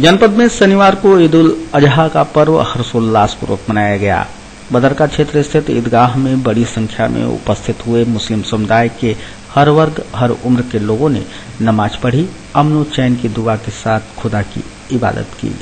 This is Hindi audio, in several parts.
जनपद में शनिवार को ईद उल अजहा का पर्व हर्षोल्लासपूर्वक मनाया गया। बदरका क्षेत्र स्थित ईदगाह में बड़ी संख्या में उपस्थित हुए मुस्लिम समुदाय के हर वर्ग हर उम्र के लोगों ने नमाज पढ़ी, अमन और चैन की दुआ के साथ खुदा की इबादत की।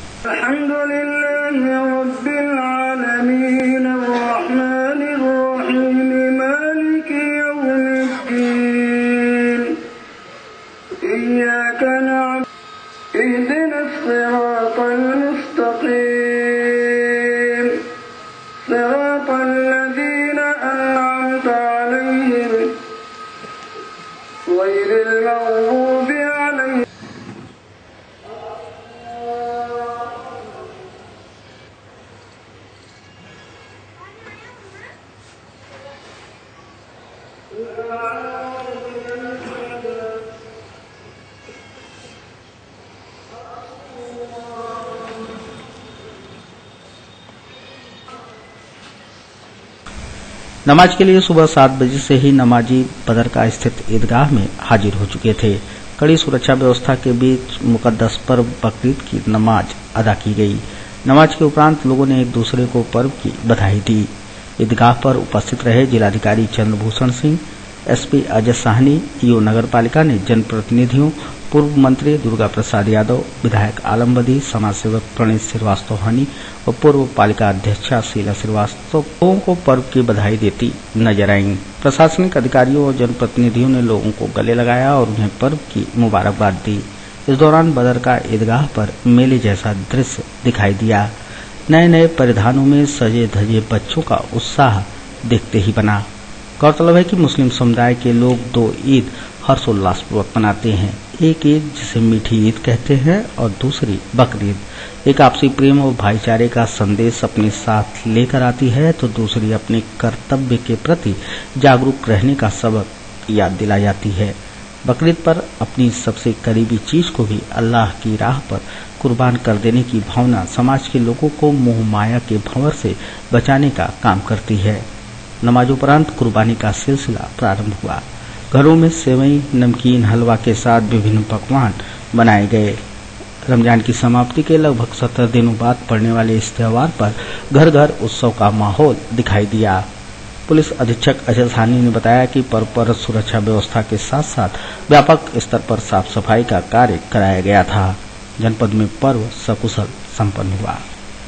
नमाज के लिए सुबह 7 बजे से ही नमाजी बदरका स्थित ईदगाह में हाजिर हो चुके थे। कड़ी सुरक्षा व्यवस्था के बीच मुकद्दस पर्व बकरीद की नमाज अदा की गई। नमाज के उपरांत लोगों ने एक दूसरे को पर्व की बधाई दी। ईदगाह पर उपस्थित रहे जिलाधिकारी चंद्रभूषण सिंह, एसपी अजय साहनी, ईओ नगर पालिका ने जनप्रतिनिधियों, पूर्व मंत्री दुर्गा प्रसाद यादव, विधायक आलम बदी, समाज सेवक प्रणीत श्रीवास्तव हनी और पूर्व पालिका अध्यक्षा शीला श्रीवास्तव लोगों को पर्व की बधाई देती नजर आईं। प्रशासनिक अधिकारियों और जनप्रतिनिधियों ने लोगों को गले लगाया और उन्हें पर्व की मुबारकबाद दी। इस दौरान बदरका ईदगाह पर मेले जैसा दृश्य दिखाई दिया। नए नए परिधानों में सजे धजे बच्चों का उत्साह देखते ही बना। गौरतलब है कि मुस्लिम समुदाय के लोग 2 ईद हर्षोल्लासपूर्वक मनाते हैं। एक ईद जिसे मीठी ईद कहते हैं और दूसरी बकरीद एक आपसी प्रेम और भाईचारे का संदेश अपने साथ लेकर आती है, तो दूसरी अपने कर्तव्य के प्रति जागरूक रहने का सबक याद दिला जाती है। बकरीद पर अपनी सबसे करीबी चीज को भी अल्लाह की राह पर कुर्बान कर देने की भावना समाज के लोगों को मोह माया के भंवर से बचाने का काम करती है। नमाज उपरांत कुर्बानी का सिलसिला प्रारंभ हुआ। घरों में सेवई, नमकीन, हलवा के साथ विभिन्न पकवान बनाए गए। रमजान की समाप्ति के लगभग 17 दिनों बाद पड़ने वाले इस त्योहार पर घर घर उत्सव का माहौल दिखाई दिया। पुलिस अधीक्षक अजय साहनी ने बताया कि पर्व पर सुरक्षा व्यवस्था के साथ साथ व्यापक स्तर पर साफ सफाई का कार्य कराया गया था। जनपद में पर्व सकुशल संपन्न हुआ।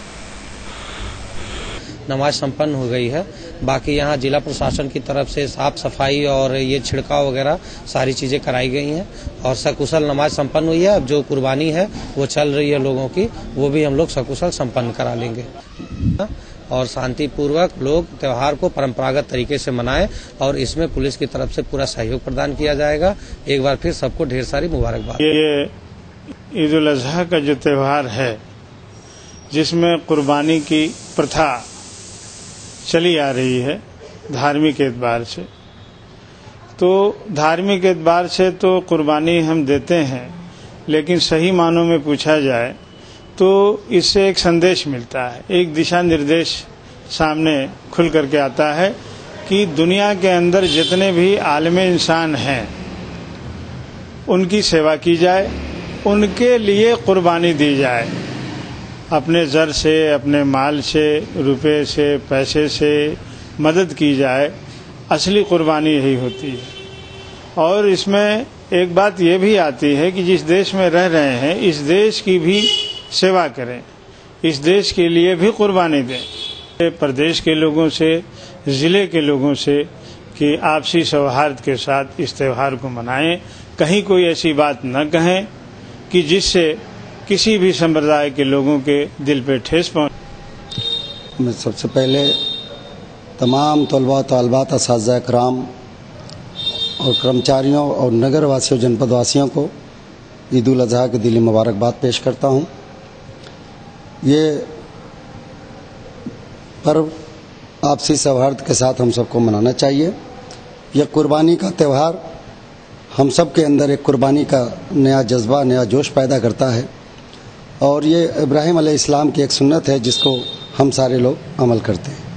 नमाज संपन्न हो गई है। बाकी यहाँ जिला प्रशासन की तरफ से साफ सफाई और ये छिड़काव वगैरह सारी चीजें कराई गई हैं और सकुशल नमाज संपन्न हुई है। अब जो कुर्बानी है वो चल रही है लोगों की, वो भी हम लोग सकुशल संपन्न करा लेंगे और शांतिपूर्वक लोग त्योहार को परंपरागत तरीके से मनाएं और इसमें पुलिस की तरफ से पूरा सहयोग प्रदान किया जाएगा। एक बार फिर सबको ढेर सारी मुबारकबाद। ये ईद उल अजहा का जो त्योहार है, जिसमें कुर्बानी की प्रथा चली आ रही है धार्मिक एतबार से, तो धार्मिक एतबार से तो कुर्बानी हम देते हैं, लेकिन सही मानों में पूछा जाए तो इससे एक संदेश मिलता है, एक दिशा निर्देश सामने खुल करके आता है कि दुनिया के अंदर जितने भी आलमे इंसान हैं उनकी सेवा की जाए, उनके लिए कुर्बानी दी जाए। अपने जर से, अपने माल से, रुपए से, पैसे से मदद की जाए। असली कुर्बानी यही होती है। और इसमें एक बात ये भी आती है कि जिस देश में रह रहे हैं इस देश की भी सेवा करें, इस देश के लिए भी कुर्बानी दें। प्रदेश के लोगों से, जिले के लोगों से कि आपसी सौहार्द के साथ इस त्योहार को मनाएं। कहीं कोई ऐसी बात न कहें कि जिससे किसी भी संप्रदाय के लोगों के दिल पे ठेस पहुंचे। मैं सबसे पहले तमाम तलबा तालबात असातिज़ा इकराम और कर्मचारियों और नगर वासियों, जनपद वासियों को ईद उल अजहा की दिली मुबारकबाद पेश करता हूं। ये पर्व आपसी सौहार्द के साथ हम सबको मनाना चाहिए। यह कुर्बानी का त्यौहार हम सब के अंदर एक कुर्बानी का नया जज्बा, नया जोश पैदा करता है और ये इब्राहिम अलैहिस्सलाम की एक सुन्नत है जिसको हम सारे लोग अमल करते हैं।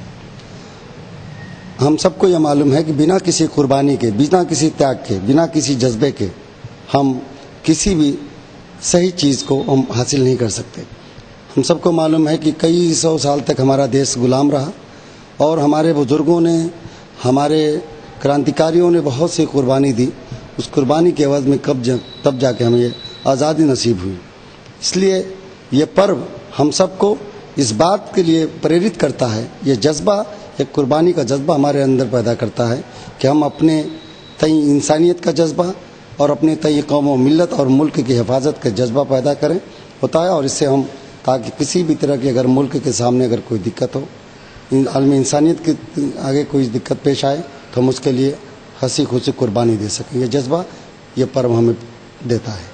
हम सबको ये मालूम है कि बिना किसी कुर्बानी के, बिना किसी त्याग के, बिना किसी जज्बे के हम किसी भी सही चीज़ को हम हासिल नहीं कर सकते। हम सबको मालूम है कि कई सौ साल तक हमारा देश गुलाम रहा और हमारे बुजुर्गों ने, हमारे क्रांतिकारियों ने बहुत सी कुर्बानी दी। उस कुर्बानी के एवज में तब जाके हमें ये आज़ादी नसीब हुई। इसलिए ये पर्व हम सबको इस बात के लिए प्रेरित करता है, ये जज्बा, एक कुर्बानी का जज्बा हमारे अंदर पैदा करता है कि हम अपने तई इंसानियत का जज्बा और अपने तई कौम व मिल्लत और मुल्क की हिफाजत का जज्बा पैदा करें होता है। और इससे हम, ताकि किसी भी तरह की अगर मुल्क के सामने अगर कोई दिक्कत हो, आलमी इंसानियत के आगे कोई दिक्कत पेश आए, तो हम उसके लिए हंसी खुशी कुर्बानी दे सकें। ये जज्बा, ये पर्व हमें देता है।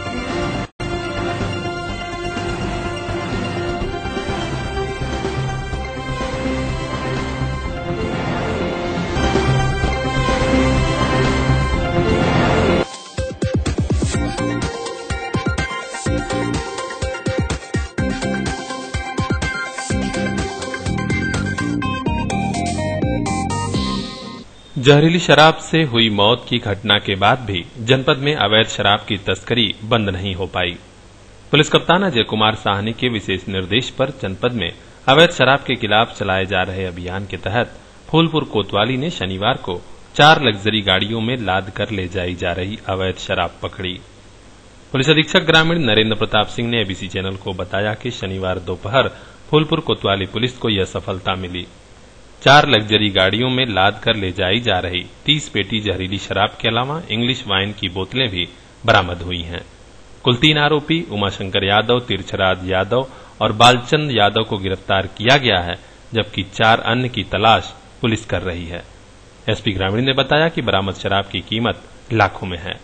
जहरीली शराब से हुई मौत की घटना के बाद भी जनपद में अवैध शराब की तस्करी बंद नहीं हो पाई। पुलिस कप्तान अजय कुमार साहनी के विशेष निर्देश पर जनपद में अवैध शराब के खिलाफ चलाए जा रहे अभियान के तहत फूलपुर कोतवाली ने शनिवार को 4 लग्जरी गाड़ियों में लाद कर ले जाई जा रही अवैध शराब पकड़ी। पुलिस अधीक्षक ग्रामीण नरेंद्र प्रताप सिंह ने एबीसी चैनल को बताया कि शनिवार दोपहर फूलपुर कोतवाली पुलिस को यह सफलता मिली। 4 लग्जरी गाड़ियों में लाद कर ले जाई जा रही 30 पेटी जहरीली शराब के अलावा इंग्लिश वाइन की बोतलें भी बरामद हुई हैं। कुल 3 आरोपी उमाशंकर यादव, तीर्थराज यादव और बालचंद यादव को गिरफ्तार किया गया है, जबकि 4 अन्य की तलाश पुलिस कर रही है। एसपी ग्रामीण ने बताया कि बरामद शराब की कीमत लाखों में है।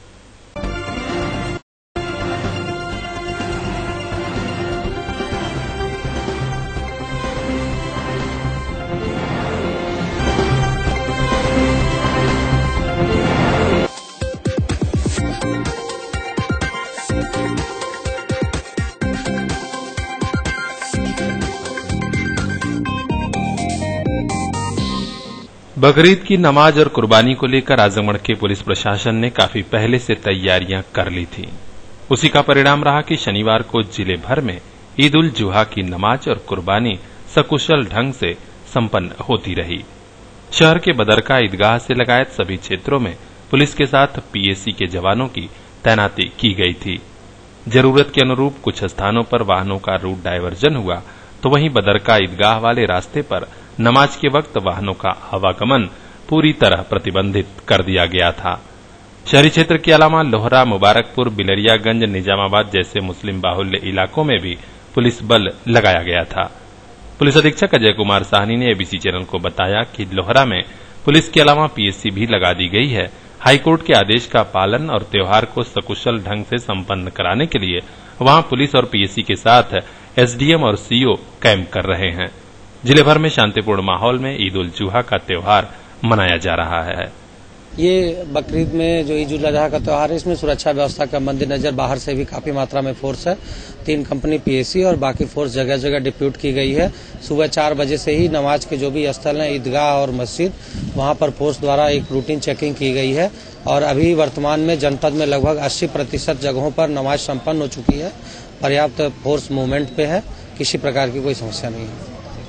बकरीद की नमाज और कुर्बानी को लेकर आजमगढ़ के पुलिस प्रशासन ने काफी पहले से तैयारियां कर ली थी। उसी का परिणाम रहा कि शनिवार को जिले भर में ईद उल जुहा की नमाज और कुर्बानी सकुशल ढंग से संपन्न होती रही। शहर के बदरका ईदगाह से लगायत सभी क्षेत्रों में पुलिस के साथ पीएसी के जवानों की तैनाती की गई थी। जरूरत के अनुरूप कुछ स्थानों पर वाहनों का रूट डायवर्जन हुआ, तो वहीं बदरका ईदगाह वाले रास्ते पर नमाज के वक्त वाहनों का आवागमन पूरी तरह प्रतिबंधित कर दिया गया था। शहरी क्षेत्र के अलावा लोहरा, मुबारकपुर, बिलरियागंज, निजामाबाद जैसे मुस्लिम बाहुल्य इलाकों में भी पुलिस बल लगाया गया था। पुलिस अधीक्षक अजय कुमार साहनी ने एबीसी चैनल को बताया कि लोहरा में पुलिस के अलावा पीएससी भी लगा दी गई है। हाईकोर्ट के आदेश का पालन और त्योहार को सकुशल ढंग से संपन्न कराने के लिए वहां पुलिस और पीएससी के साथ एसडीएम और सीओ कैंप कर रहे हैं। जिले भर में शांतिपूर्ण माहौल में ईद उल जुहा का त्योहार मनाया जा रहा है। ये बकरीद में जो ईद उल अजहा का त्योहार है, इसमें सुरक्षा व्यवस्था का मद्देनजर बाहर से भी काफी मात्रा में फोर्स है। 3 कंपनी पीएसी और बाकी फोर्स जगह जगह डिप्यूट की गई है। सुबह 4 बजे से ही नमाज के जो भी स्थल हैं, ईदगाह और मस्जिद, वहां पर फोर्स द्वारा एक रूटीन चेकिंग की गई है और अभी वर्तमान में जनपद में लगभग 80% जगहों पर नमाज संपन्न हो चुकी है। पर्याप्त फोर्स मूवमेंट पे है, किसी प्रकार की कोई समस्या नहीं है।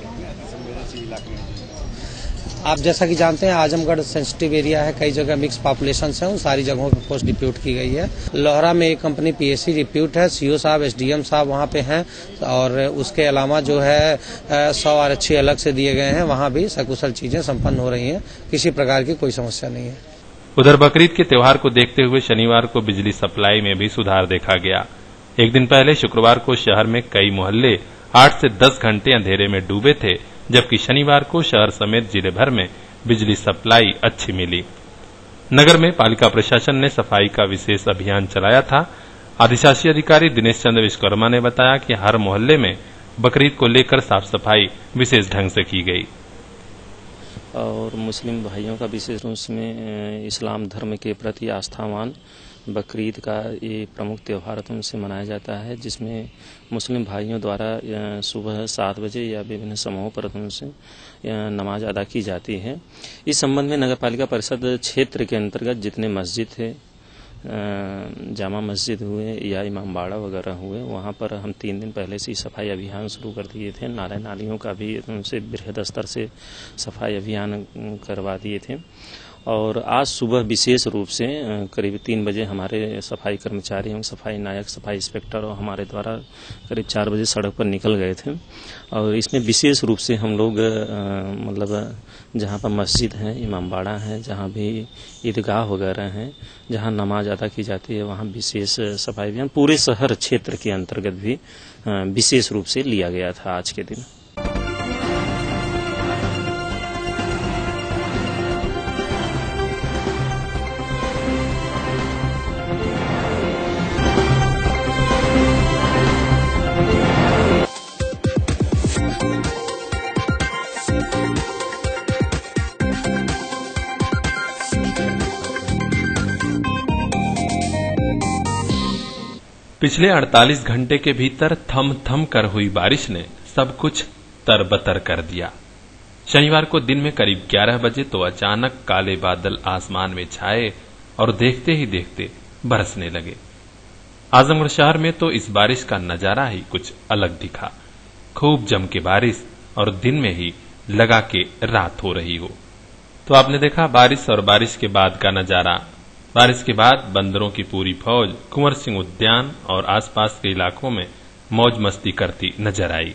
आप जैसा कि जानते हैं आजमगढ़ सेंसिटिव एरिया है, कई जगह मिक्स पॉपुलेशन है, उन सारी जगहों पर फोर्स डिप्यूट की गई है। लोहरा में एक कंपनी पीएससी डिप्यूट है, सीओ साहब, एसडीएम साहब वहां पे हैं और उसके अलावा जो है 100 आरक्षी अलग से दिए गए हैं, वहां भी सकुशल चीजें संपन्न हो रही हैं, किसी प्रकार की कोई समस्या नहीं है। उधर बकरीद के त्योहार को देखते हुए शनिवार को बिजली सप्लाई में भी सुधार देखा गया। एक दिन पहले शुक्रवार को शहर में कई मोहल्ले 8 से 10 घंटे अंधेरे में डूबे थे, जबकि शनिवार को शहर समेत जिले भर में बिजली सप्लाई अच्छी मिली। नगर में पालिका प्रशासन ने सफाई का विशेष अभियान चलाया था। अधिशासी अधिकारी दिनेश चंद्र विश्वकर्मा ने बताया कि हर मोहल्ले में बकरीद को लेकर साफ सफाई विशेष ढंग से की गई और मुस्लिम भाइयों का विशेष रूप में इस्लाम धर्म के प्रति आस्थावान बकरीद का ये प्रमुख त्यौहार से मनाया जाता है, जिसमें मुस्लिम भाइयों द्वारा सुबह 7 बजे या विभिन्न समूहों पर से नमाज अदा की जाती है। इस संबंध में नगर पालिका परिषद क्षेत्र के अंतर्गत जितने मस्जिद थे, जामा मस्जिद हुए या इमामबाड़ा वगैरह हुए, वहाँ पर हम 3 दिन पहले से ही सफाई अभियान शुरू कर दिए थे। नाले नालियों का भी उनसे बृहद स्तर से सफाई अभियान करवा दिए थे। और आज सुबह विशेष रूप से करीब 3 बजे हमारे सफाई कर्मचारी एवं सफाई नायक, सफाई इंस्पेक्टर और हमारे द्वारा करीब 4 बजे सड़क पर निकल गए थे। और इसमें विशेष रूप से हम लोग मतलब जहाँ पर मस्जिद है, इमामबाड़ा है, जहाँ भी ईदगाह वगैरह हैं, जहाँ नमाज अदा की जाती है, वहाँ विशेष सफाई अभियान पूरे शहर क्षेत्र के अंतर्गत भी विशेष रूप से लिया गया था आज के दिन। पिछले 48 घंटे के भीतर थम थम कर हुई बारिश ने सब कुछ तरबतर कर दिया। शनिवार को दिन में करीब 11 बजे तो अचानक काले बादल आसमान में छाए और देखते ही देखते बरसने लगे। आजमगढ़ शहर में तो इस बारिश का नजारा ही कुछ अलग दिखा। खूब जम के बारिश और दिन में ही लगा के रात हो रही हो। तो आपने देखा बारिश और बारिश के बाद का नजारा। बारिश के बाद बंदरों की पूरी फौज कुंवर सिंह उद्यान और आसपास के इलाकों में मौज मस्ती करती नजर आई।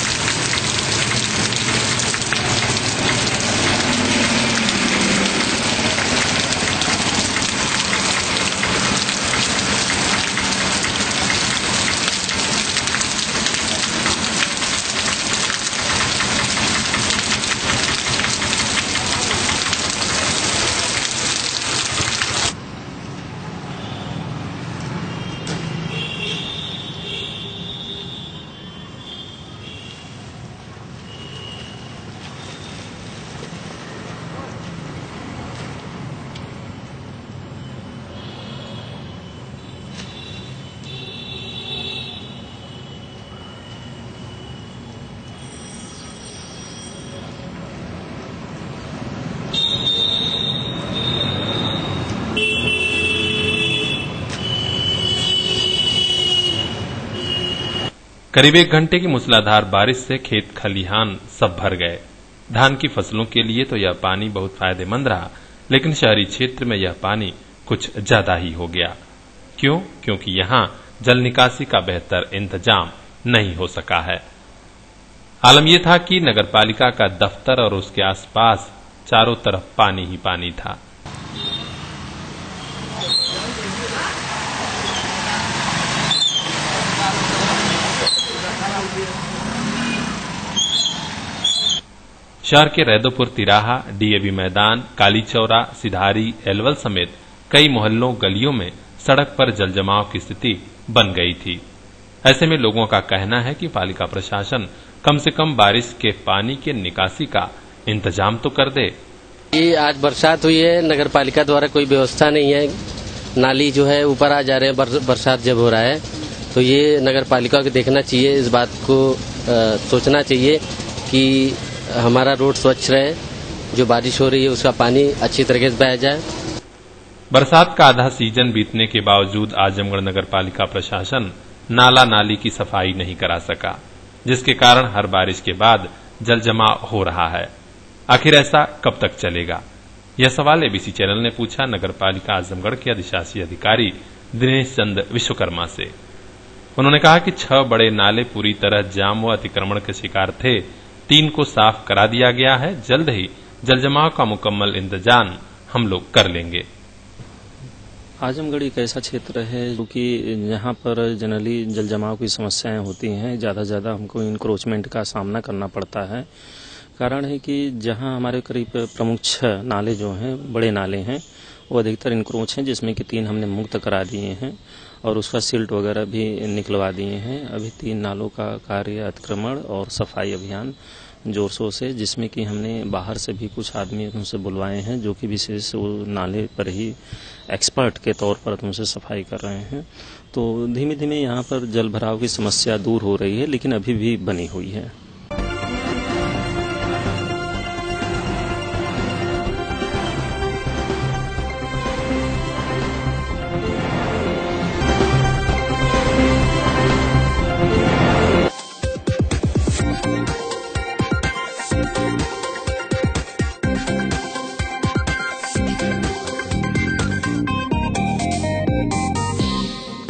करीब 1 घंटे की मूसलाधार बारिश से खेत खलिहान सब भर गए। धान की फसलों के लिए तो यह पानी बहुत फायदेमंद रहा, लेकिन शहरी क्षेत्र में यह पानी कुछ ज्यादा ही हो गया। क्यों? क्योंकि यहां जल निकासी का बेहतर इंतजाम नहीं हो सका है। आलम यह था कि नगरपालिका का दफ्तर और उसके आसपास चारों तरफ पानी ही पानी था। शहर के रैदोपुर तिराहा, डीएवी मैदान, काली चौरा, सिधारी, एलवल समेत कई मोहल्लों गलियों में सड़क पर जलजमाव की स्थिति बन गई थी। ऐसे में लोगों का कहना है कि पालिका प्रशासन कम से कम बारिश के पानी के निकासी का इंतजाम तो कर दे। ये आज बरसात हुई है, नगर पालिका द्वारा कोई व्यवस्था नहीं है। नाली जो है ऊपर आ जा रहे हैं बरसात जब हो रहा है, तो ये नगर पालिका को देखना चाहिए, इस बात को सोचना चाहिए कि हमारा रोड स्वच्छ रहे, जो बारिश हो रही है उसका पानी अच्छी तरीके से बह जाए। बरसात का आधा सीजन बीतने के बावजूद आजमगढ़ नगर पालिका प्रशासन नाला नाली की सफाई नहीं करा सका, जिसके कारण हर बारिश के बाद जल जमाव हो रहा है। आखिर ऐसा कब तक चलेगा? यह सवाल एबीसी चैनल ने पूछा नगर पालिका आजमगढ़ के अधिशासी अधिकारी दिनेश चंद विश्वकर्मा से। उन्होंने कहा कि 6 बड़े नाले पूरी तरह जाम व अतिक्रमण के शिकार थे, 3 को साफ करा दिया गया है। जल्द ही जलजमाव का मुकम्मल इंतजाम हम लोग कर लेंगे। आजमगढ़ एक ऐसा क्षेत्र है जो कि यहाँ पर जनरली जलजमाव की समस्याएं होती हैं। ज्यादा हमको इंक्रोचमेंट का सामना करना पड़ता है। कारण है कि जहाँ हमारे करीब प्रमुख 6 नाले जो हैं, बड़े नाले हैं, वो अधिकतर इंक्रोच हैं, जिसमें कि 3 हमने मुक्त करा दिए हैं और उसका सिल्ट वगैरह भी निकलवा दिए हैं। अभी 3 नालों का कार्य अतिक्रमण और सफाई अभियान जोर शोर से, जिसमें कि हमने बाहर से भी कुछ आदमी उनसे बुलवाए हैं, जो कि विशेष वो नाले पर ही एक्सपर्ट के तौर पर उनसे सफाई कर रहे हैं। तो धीमे धीमे यहाँ पर जल भराव की समस्या दूर हो रही है, लेकिन अभी भी बनी हुई है।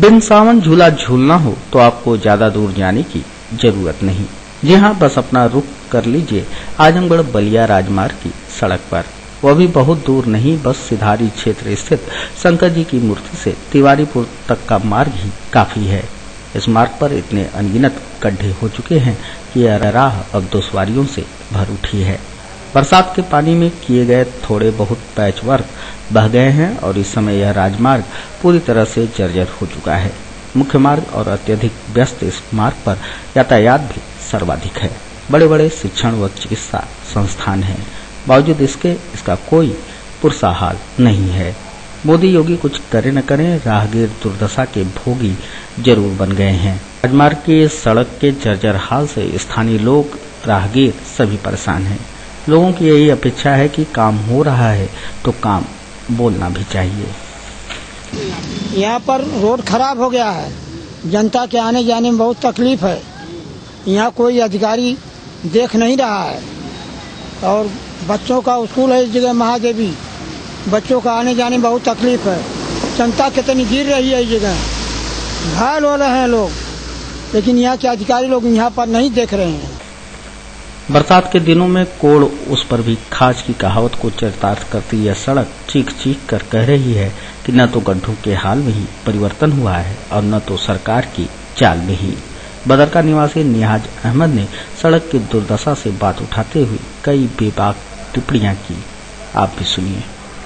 बिन सावन झूला झूलना हो तो आपको ज्यादा दूर जाने की जरूरत नहीं। जी हाँ, बस अपना रुख कर लीजिए आजमगढ़ बलिया राजमार्ग की सड़क पर। वह भी बहुत दूर नहीं, बस सिधारी क्षेत्र स्थित शंकर जी की मूर्ति से तिवारीपुर तक का मार्ग ही काफी है। इस मार्ग पर इतने अनगिनत गड्ढे हो चुके हैं कि यह राह अब दुश्वारियों से भर उठी है। बरसात के पानी में किए गए थोड़े बहुत पैच वर्क बह गए हैं और इस समय यह राजमार्ग पूरी तरह से जर्जर हो चुका है। मुख्य मार्ग और अत्यधिक व्यस्त इस मार्ग पर यातायात भी सर्वाधिक है। बड़े बड़े शिक्षण व चिकित्सा संस्थान हैं, बावजूद इसका कोई पुरसा हाल नहीं है। मोदी योगी कुछ करे न करें, राहगीर दुर्दशा के भोगी जरूर बन गए हैं। राजमार्ग की सड़क के जर्जर हाल से स्थानीय लोग, राहगीर सभी परेशान हैं। लोगों की यही अपेक्षा है कि काम हो रहा है तो काम बोलना भी चाहिए। यहाँ पर रोड खराब हो गया है, जनता के आने जाने में बहुत तकलीफ है। यहाँ कोई अधिकारी देख नहीं रहा है और बच्चों का स्कूल है इस जगह महादेवी, बच्चों का आने जाने में बहुत तकलीफ है। जनता कितनी गिर रही है इस जगह, घायल हो रहे हैं लोग, लेकिन यहाँ के अधिकारी लोग यहाँ पर नहीं देख रहे हैं। बरसात के दिनों में कोड़ उस पर भी खाज की कहावत को चरितार्थ करती यह सड़क चीख चीख कर कह रही है कि न तो गड्ढों के हाल में ही परिवर्तन हुआ है और न तो सरकार की चाल में ही। बदरका निवासी नियाज अहमद ने सड़क की दुर्दशा से बात उठाते हुए कई बेबाक टिप्पणियां की। आप भी सुनिए।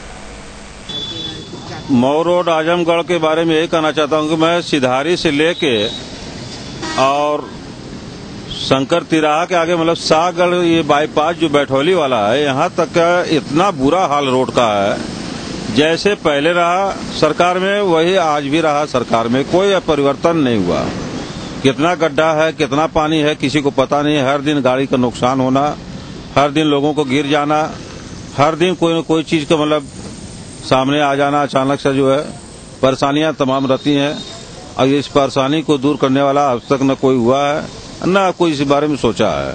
मऊ रोड आजमगढ़ के बारे में यही कहना चाहता हूँ कि मैं सिधारी से लेके और शंकर तिराहा के आगे मतलब सागढ़ ये बाईपास जो बैठौली वाला है, यहाँ तक का इतना बुरा हाल रोड का है। जैसे पहले रहा सरकार में वही आज भी रहा सरकार में, कोई परिवर्तन नहीं हुआ। कितना गड्ढा है, कितना पानी है, किसी को पता नहीं। हर दिन गाड़ी का नुकसान होना, हर दिन लोगों को गिर जाना, हर दिन कोई न कोई चीज का मतलब सामने आ जाना अचानक से जो है। परेशानियां तमाम रहती हैं और इस परेशानी को दूर करने वाला अब तक न कोई हुआ है न कोई इस बारे में सोचा है।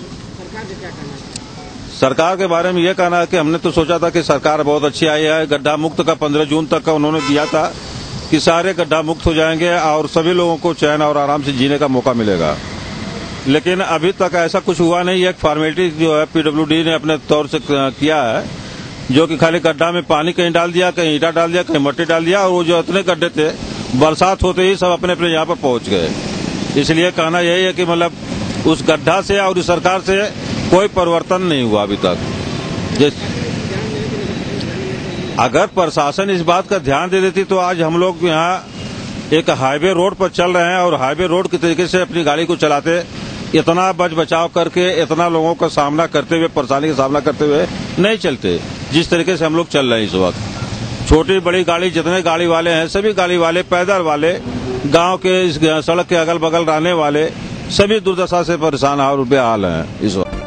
सरकार के बारे में यह कहना है कि हमने तो सोचा था कि सरकार बहुत अच्छी आई है। गड्ढा मुक्त का 15 जून तक का उन्होंने दिया था कि सारे गड्ढा मुक्त हो जाएंगे और सभी लोगों को चैन और आराम से जीने का मौका मिलेगा, लेकिन अभी तक ऐसा कुछ हुआ नहीं। एक फॉर्मेलिटी जो है पीडब्ल्यूडी ने अपने तौर से किया है, जो कि खाली गड्ढा में पानी कहीं डाल दिया, कहीं ईंटा डाल दिया, कहीं मट्टी डाल दिया और वो जो इतने गड्ढे थे बरसात होते ही सब अपने अपने यहाँ पर पहुंच गए। इसलिए कहना यही है कि मतलब उस गड्ढा से और उस सरकार से कोई परिवर्तन नहीं हुआ अभी तक। अगर प्रशासन इस बात का ध्यान दे देती तो आज हम लोग यहाँ एक हाईवे रोड पर चल रहे हैं और हाईवे रोड के तरीके से अपनी गाड़ी को चलाते, इतना बच बचाव करके, इतना लोगों का सामना करते हुए, परेशानी का सामना करते हुए नहीं चलते जिस तरीके से हम लोग चल रहे हैं इस वक्त। छोटी बड़ी गाड़ी जितने गाड़ी वाले हैं, सभी गाड़ी वाले, पैदल वाले, गांव के इस सड़क के अगल बगल रहने वाले सभी दुर्दशा से परेशान और बेहाल हैं इस वक्त।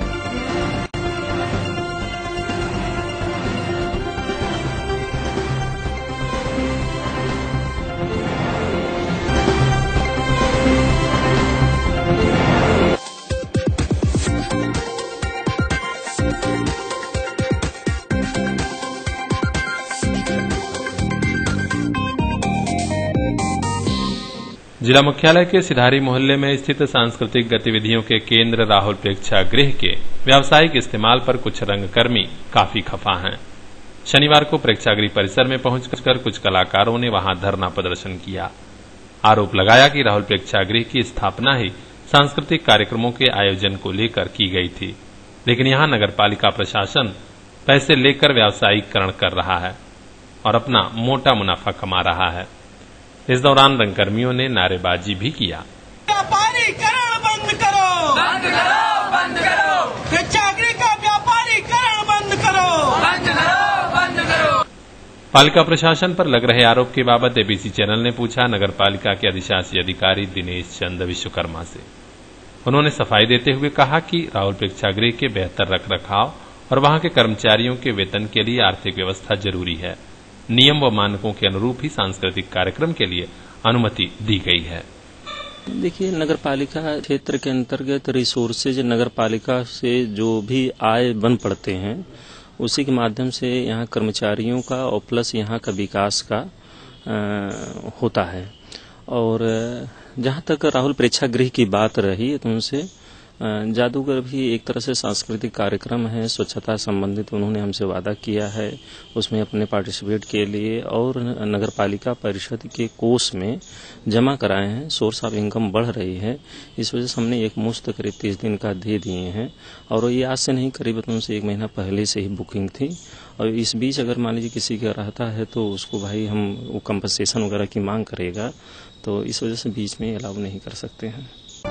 जिला मुख्यालय के सिधारी मोहल्ले में स्थित सांस्कृतिक गतिविधियों के केंद्र राहुल प्रेक्षागृह के व्यावसायिक इस्तेमाल पर कुछ रंगकर्मी काफी खफा हैं। शनिवार को प्रेक्षागृह परिसर में पहुंचकर कुछ कलाकारों ने वहां धरना प्रदर्शन किया। आरोप लगाया कि राहुल प्रेक्षागृह की स्थापना ही सांस्कृतिक कार्यक्रमों के आयोजन को लेकर की गई थी, लेकिन यहां नगरपालिका प्रशासन पैसे लेकर व्यावसायिकरण कर रहा है और अपना मोटा मुनाफा कमा रहा है। इस दौरान रंगकर्मियों ने नारेबाजी भी किया। व्यापारीकरण बंद करो, बंद करो, बंद करो। प्रेक्षागृह का व्यापारीकरण बंद करो, बंद करो, बंद करो। पालिका प्रशासन पर लग रहे आरोप के बाबत एबीसी चैनल ने पूछा नगरपालिका के अधिशासी अधिकारी दिनेश चंद विश्वकर्मा से। उन्होंने सफाई देते हुए कहा कि राहुल प्रेक्षागृह के बेहतर रखरखाव और वहां के कर्मचारियों के वेतन के लिए आर्थिक व्यवस्था जरूरी है। नियम व मानकों के अनुरूप ही सांस्कृतिक कार्यक्रम के लिए अनुमति दी गई है। देखिए, नगरपालिका क्षेत्र के अंतर्गत रिसोर्सेज नगरपालिका से जो भी आय बन पड़ते हैं उसी के माध्यम से यहाँ कर्मचारियों का और प्लस यहाँ का विकास का होता है। और जहाँ तक राहुल प्रेक्षागृह की बात रही तो उनसे जादूगर भी एक तरह से सांस्कृतिक कार्यक्रम है, स्वच्छता संबंधित उन्होंने हमसे वादा किया है, उसमें अपने पार्टिसिपेट के लिए और नगर पालिका परिषद के कोष में जमा कराए हैं। सोर्स ऑफ इनकम बढ़ रही है, इस वजह से हमने एक मुश्त करीब 30 दिन का दे दिए हैं और ये आज से नहीं, करीब उनसे 1 महीना पहले से ही बुकिंग थी। और इस बीच अगर मान लीजिए किसी का रहता है तो उसको भाई हम वो कंपनसेशन वगैरह की मांग करेगा, तो इस वजह से बीच में अलाउ नहीं कर सकते हैं।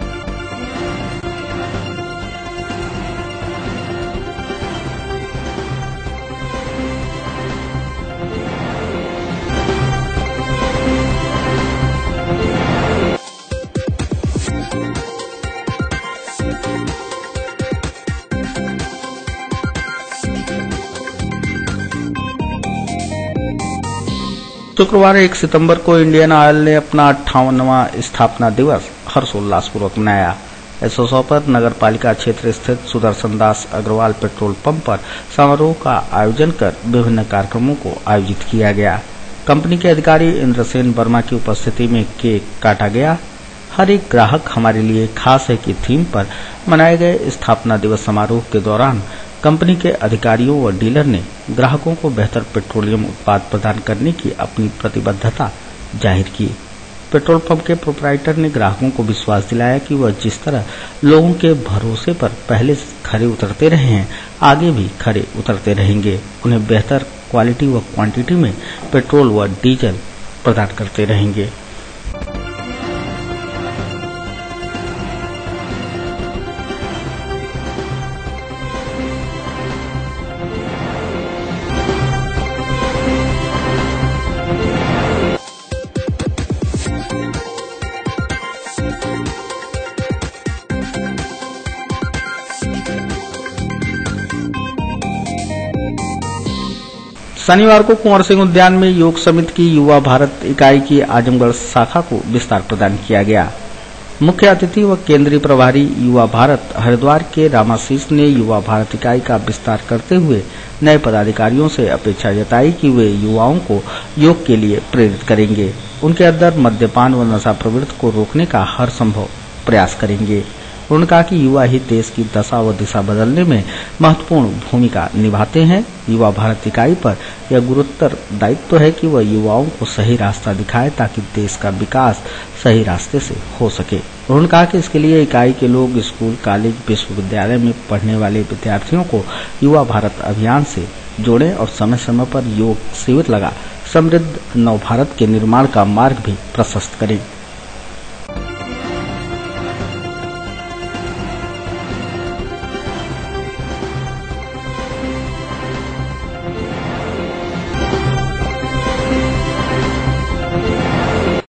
शुक्रवार 1 सितंबर को इंडियन ऑयल ने अपना 58वां स्थापना दिवस हर्षोल्लासपूर्वक मनाया। इस अवसर पर नगर पालिका क्षेत्र स्थित सुदर्शन दास अग्रवाल पेट्रोल पंप पर समारोह का आयोजन कर विभिन्न कार्यक्रमों को आयोजित किया गया। कंपनी के अधिकारी इंद्रसेन वर्मा की उपस्थिति में केक काटा गया। हर एक ग्राहक हमारे लिए खास है की थीम पर मनाए गए स्थापना दिवस समारोह के दौरान कंपनी के अधिकारियों व डीलर ने ग्राहकों को बेहतर पेट्रोलियम उत्पाद प्रदान करने की अपनी प्रतिबद्धता जाहिर की। पेट्रोल पंप के प्रोपराइटर ने ग्राहकों को विश्वास दिलाया कि वह जिस तरह लोगों के भरोसे पर पहले खरे उतरते रहे हैं, आगे भी खरे उतरते रहेंगे। उन्हें बेहतर क्वालिटी व क्वांटिटी में पेट्रोल व डीजल प्रदान करते रहेंगे। शनिवार को कुंवर सिंह उद्यान में योग समिति की युवा भारत इकाई की आजमगढ़ शाखा को विस्तार प्रदान किया गया। मुख्य अतिथि व केंद्रीय प्रभारी युवा भारत हरिद्वार के रामाशीष ने युवा भारत इकाई का विस्तार करते हुए नए पदाधिकारियों से अपेक्षा जताई कि वे युवाओं को योग के लिए प्रेरित करेंगे, उनके अंदर मद्यपान व नशा प्रवृत्ति को रोकने का हर संभव प्रयास करेंगे। उन्होंने कहा कि युवा ही देश की दशा व दिशा बदलने में महत्वपूर्ण भूमिका निभाते हैं। युवा भारत इकाई पर यह गुरुतर दायित्व है कि वह युवाओं को सही रास्ता दिखाए ताकि देश का विकास सही रास्ते से हो सके। उन्होंने कहा कि इसके लिए इकाई के लोग स्कूल, कॉलेज, विश्वविद्यालय में पढ़ने वाले विद्यार्थियों को युवा भारत अभियान से जोड़ें और समय समय पर योग शिविर लगा समृद्ध नव भारत के निर्माण का मार्ग भी प्रशस्त करें।